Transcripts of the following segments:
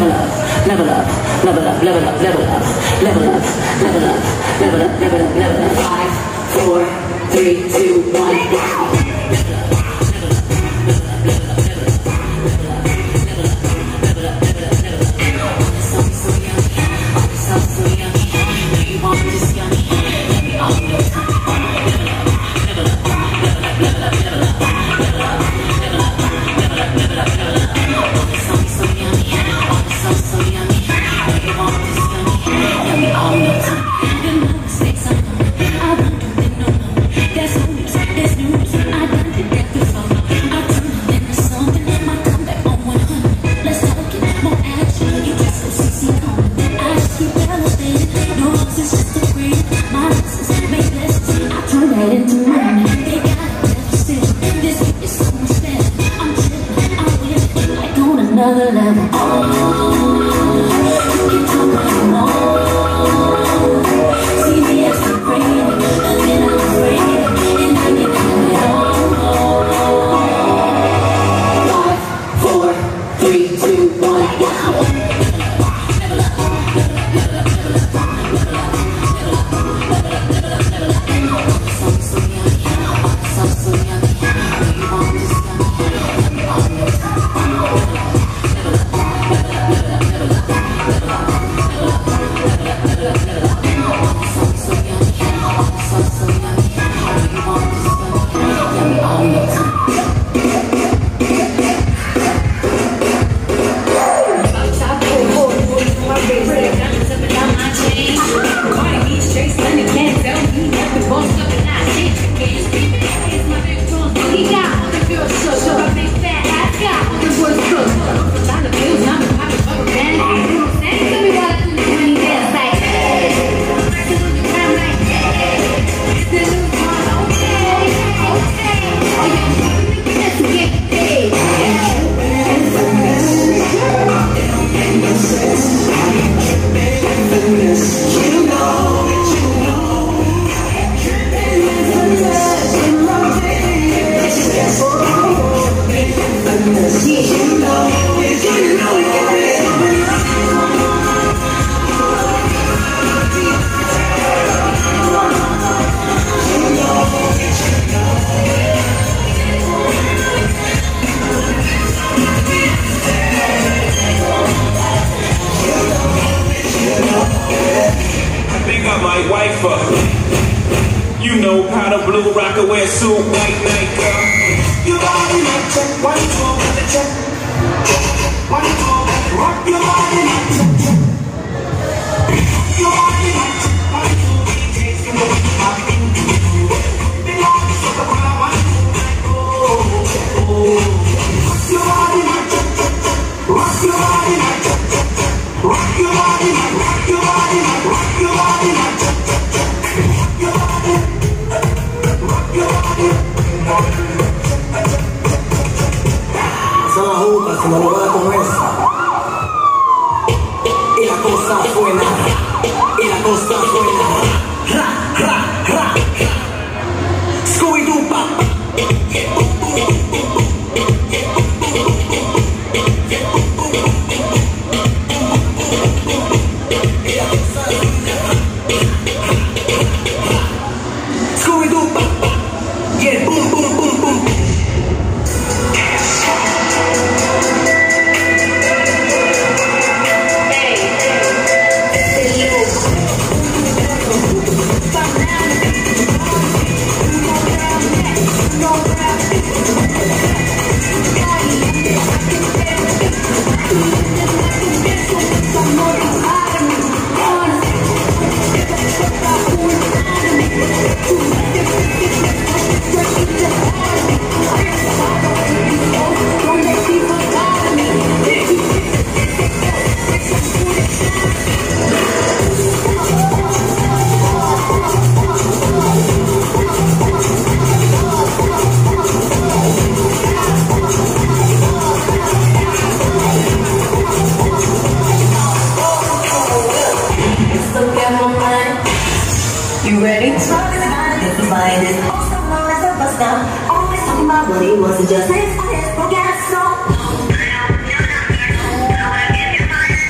level up, level up, level up, level up, level up, level up, level up, level up, level up, level up. 5, 4, 3, 2, 1. Another level. See me as I'm praying, and then I'm afraid, and I can have it all. 5, 4, 3, 2, 1, wow. You know, powder blue, rocker, wear suit, white night girl. Your body might check, why you go with the check? Why you go with the rock? Your body might check. Your body might check, why you go with the DJs? You know what you have been doing. Big arms, so the one I want to go. Your body might check, rock your body might check, rock your body might, rock your body might, rock your body might check. Son las jutas, como lo va con esa. Y la cosa suena, y la cosa suena. Ra, ra, ra. Scooby-Doo, papá. Scooby-Doo, papá. Y el boom, boom, boom, boom. You ready? If the mind is awesome, no less of us now. Always talking about what he wants to just his gas, so.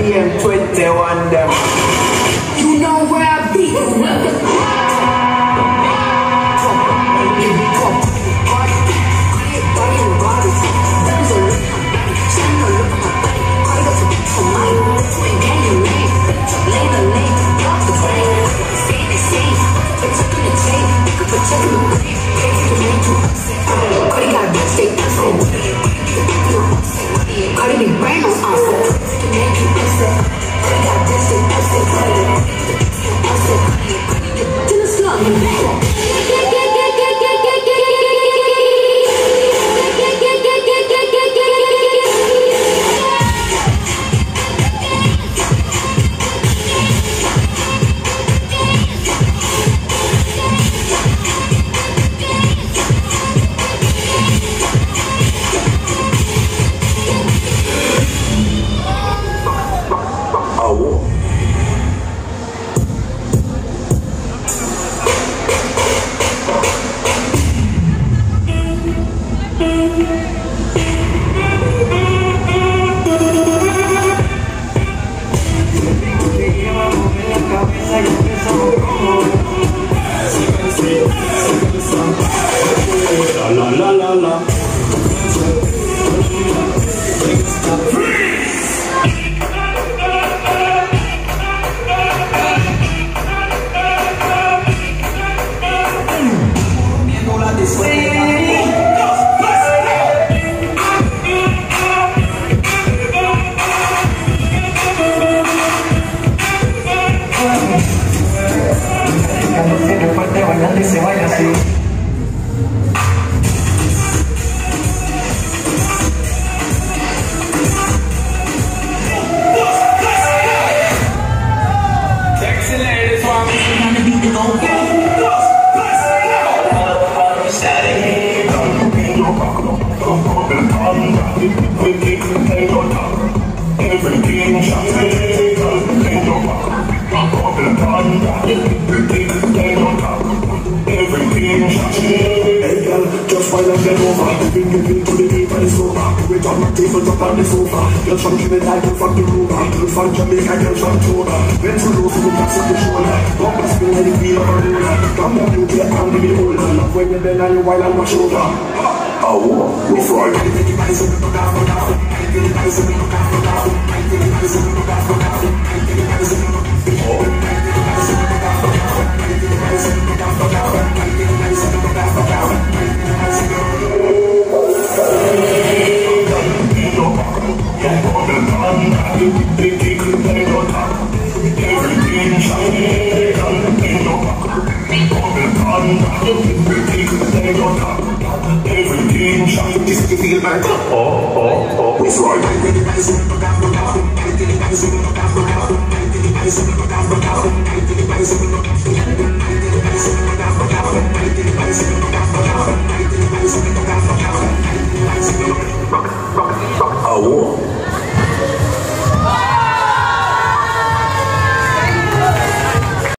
PM21 them. You know where I be. Everything